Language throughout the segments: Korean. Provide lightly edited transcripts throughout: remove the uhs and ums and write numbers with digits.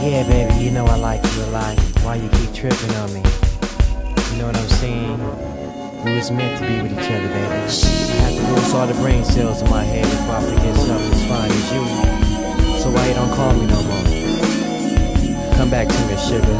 Yeah, baby, you know I like you a lot. Why you keep tripping on me? You know what I'm saying? We was meant to be with each other, baby. I have to lose all the brain cells in my head before I forget something as fine as you. So why you don't call me no more? Come back to me, sugar.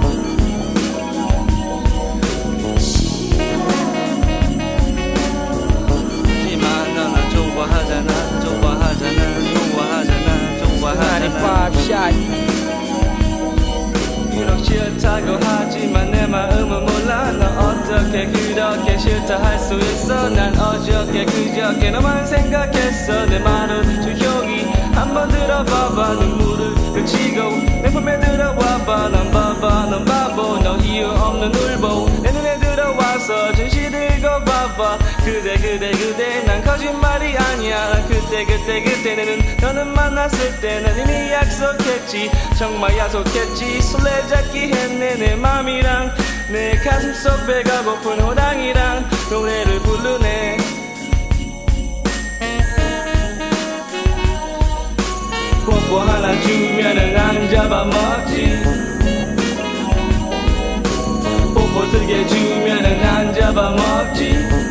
비록 싫다고 하지만 내 마음은 몰라. 너 어떻게 그렇게 싫다 할 수 있어. 난 어저께 그저께 너만 생각했어. 내 말은 조용히 한번 들어봐봐. 눈물을 그치고 내 품에 들어와봐. 난 바보 넌 바보. 너 이유 없는 울보 내 눈에 들어와서 진실 읽어봐봐. 그대 난 거짓말이 아니야. 그때 너는 만났을 때는 이미 약속했지. 정말 약속했지. 술래잡기 했네 내 맘이랑. 내 가슴 속 배가 고픈 호랑이랑 노래를 부르네. 뽀뽀 하나 주면은 안 잡아먹지. 뽀뽀 2개 주면은 안 잡아먹지.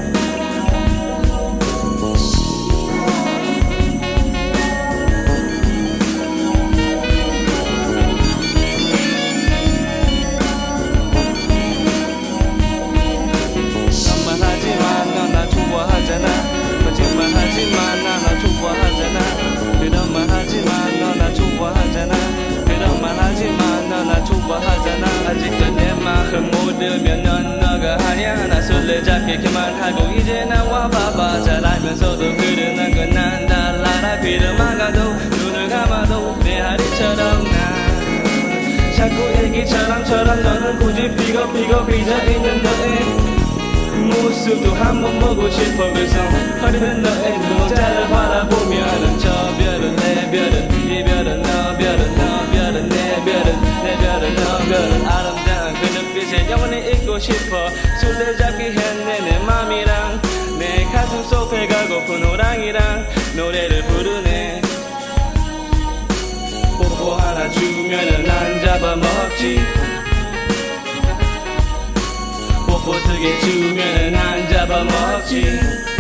거짓말하지만 나 좋아하잖아. 그런 말 하지만 너 나 좋아하잖아. 그런 말 하지만 너 나 좋아하잖아. 아직도 내 마음 모르면 넌 너가 아냐. 나 술래잡기 그만하고 이제 나와 봐봐. 잘 알면서도 그러는 건 난 달라라. 귀를 막아도 눈을 감아도 내 하리처럼 나 자꾸 애기처럼 너는 굳이 삐걱 삐져있는 너의 모습도 한번 보고 싶어. 그래서 허리는 너의 눈동자를 바라보면은 저 별은 내 별은 이 별은 너 별은 내 별은 너 별은 아름다운 그 눈빛에 영원히 있고 싶어. 술래잡기 했네 내 맘이랑. 내 가슴 속 배가 고픈 호랑이랑 노래를 부르네. 뽀뽀 하나 주면은 안 잡아먹지. 뽀뽀 2개 주면은 안 잡아먹지.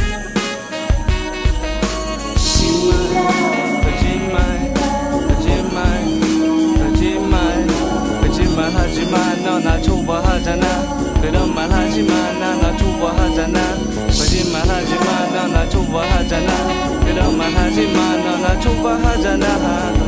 거짓말 하지만 너 나 좋아하잖아. 그런 말 하지만 나 좋아하잖아. 거짓말 하지만 너 나 좋아하잖아. 그런 말 하지만 너 나 좋아하잖아.